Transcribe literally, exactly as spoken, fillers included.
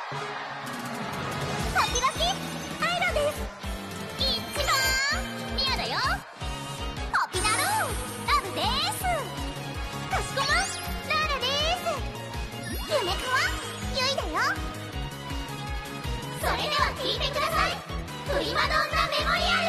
ハキラキアイラです。一番ミアだよ。ホピナローラブです。かしこまラーラです。ゆめかわゆいだよ。それでは聴いてください。プリマドンナメモリアル。